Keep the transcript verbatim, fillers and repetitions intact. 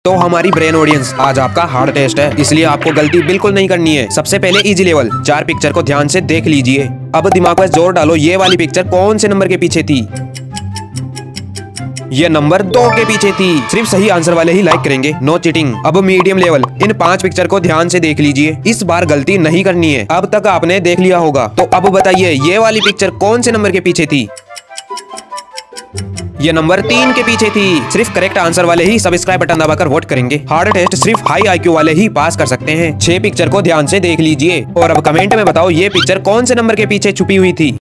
तो हमारी brain audience, आज आपका हार्ड टेस्ट है, इसलिए आपको गलती बिल्कुल नहीं करनी है। सबसे पहले इजी लेवल, चार पिक्चर को ध्यान से देख लीजिए। अब दिमाग में जोर डालो, ये वाली पिक्चर कौन से नंबर के पीछे थी? ये नंबर दो के पीछे थी। सिर्फ सही आंसर वाले ही लाइक करेंगे, नो चीटिंग। अब मीडियम लेवल, इन पांच पिक्चर को ध्यान से देख लीजिए, इस बार गलती नहीं करनी है। अब तक आपने देख लिया होगा, तो अब बताइए ये वाली पिक्चर कौन से नंबर के पीछे थी? ये नंबर तीन के पीछे थी। सिर्फ करेक्ट आंसर वाले ही सब्सक्राइब बटन दबाकर वोट करेंगे। हार्ड टेस्ट सिर्फ हाई आईक्यू वाले ही पास कर सकते हैं। छह पिक्चर को ध्यान से देख लीजिए और अब कमेंट में बताओ ये पिक्चर कौन से नंबर के पीछे छुपी हुई थी।